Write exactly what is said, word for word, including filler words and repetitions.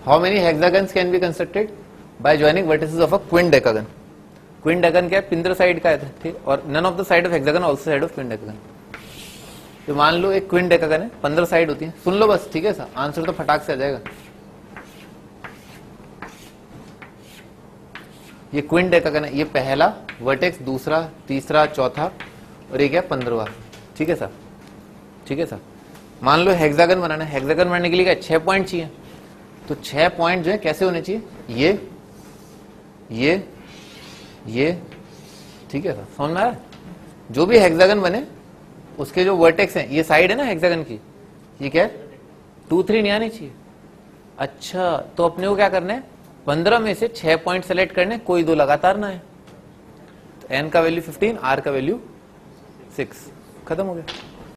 How many hexagons can be constructed by joining vertices of a quindecagon. Quindecagon क्या है, पिंदर side का है, ठीक, और none of the side of hexagon also side of quindecagon. तो मान लो एक क्विंडेकागन है, पंद्रह साइड होती है. सुन लो बस, ठीक है सर, आंसर तो फटाक से आ जाएगा. ये क्विंडेकागन है, ये पहला वर्टेक्स, दूसरा, तीसरा, चौथा और ये क्या पंद्रहवा. ठीक है सर, ठीक है सर. मान लो हेक्सागन बनाना है, हेक्सागन बनाने के लिए क्या छह पॉइंट चाहिए. तो छह पॉइंट जो है कैसे होने चाहिए, ये ये ये ठीक है सर, समझ में आया. जो भी हेक्सागन बने उसके जो वर्टेक्स हैं, ये साइड है ना हेक्सागन की, ये क्या है टू थ्री नहीं आनी चाहिए. अच्छा, तो अपने को क्या करना है, पंद्रह में से छह पॉइंट सेलेक्ट करने, कोई दो लगातार ना है. तो एन का वैल्यू फिफ्टीन, आर का वैल्यू सिक्स, खत्म हो गया.